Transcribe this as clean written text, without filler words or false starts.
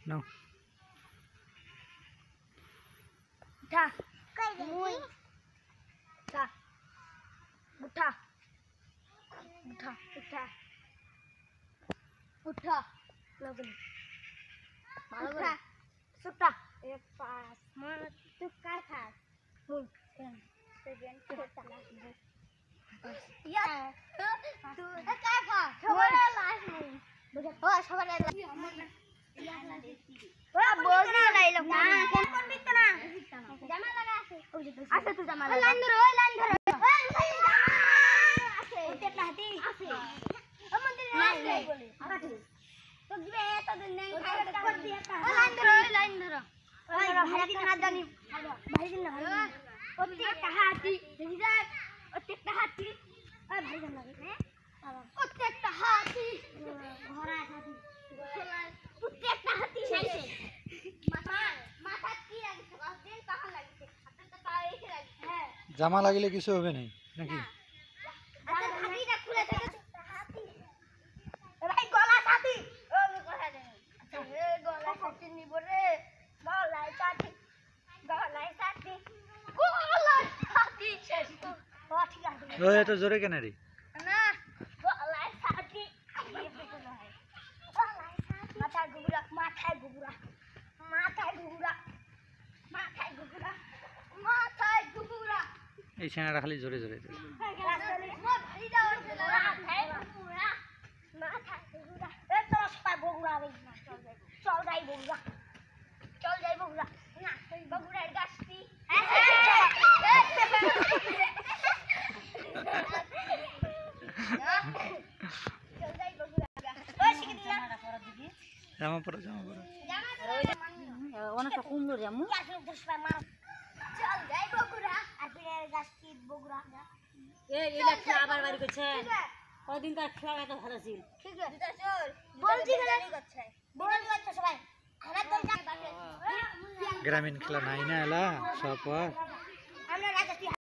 নাও উঠা মুই উঠা উঠা উঠা উঠা উঠা লগন উঠা সুটা एक पास मन तू काय खास मुई सेकंड चला या तू काय खा छोरा लास्ट मुई ओ छोरा लास्ट ओ बोगी लाई लो ना कोन बिकता ना জামা লাগা আছে আছে তুই জামা লাগা লাইন ধরো আছে ওতে হাতি আছে ও মন্দির আছে বলে কাটি তো দিবে এত দিন নেই কর দিয়া লাইন ধরো ভাই না জানি ভাই দিন না ওতে একটা হাতি দেখি যা ওতে একটা হাতি ওই ভাই জান লাগে ওতে একটা হাতি ঘোড়া হাতি ওতে একটা হাতি শেষে মাথা কি লাগিছে দিন কাহা লাগিছে আপনার তো পা এসে লাগিছে হ্যাঁ জামা লাগিলে কিছু হবে না নাকি আচ্ছা হাতিটা খুলে থেকে হাতি ভাই গলা হাতি ও কথা দে আচ্ছা এ গলা হাতি নিব রে গলায় হাতি শেষ তো ঠিক আছে ও এত জোরে কেন রে না গলায় হাতি মাথায় ঘুরা মাথায় ঘুরা মাথায় ঘুরা মাথায় ঘুরা মাথায় ঘুরা এই ছেনাটা খালি জোরে জোরে দেয় চল যাই বগুড়া না বগুড়ার গাছটি চল যাই বগুড়া ওই শিখে দিলাম জামা পরো অনেকটা কুমড়ো জামু চল যাই বগুড়া আর পিড়ের গাছটি বগুড়া এইটা খেলা আবার বাড়ি করছে কদিন তার খেলা তো ভালো ছিল ঠিক আছে চল বলছি করছে বলছি করছে সবাই আমরা তো গ্রামীণ খেলা নাই না এলা সব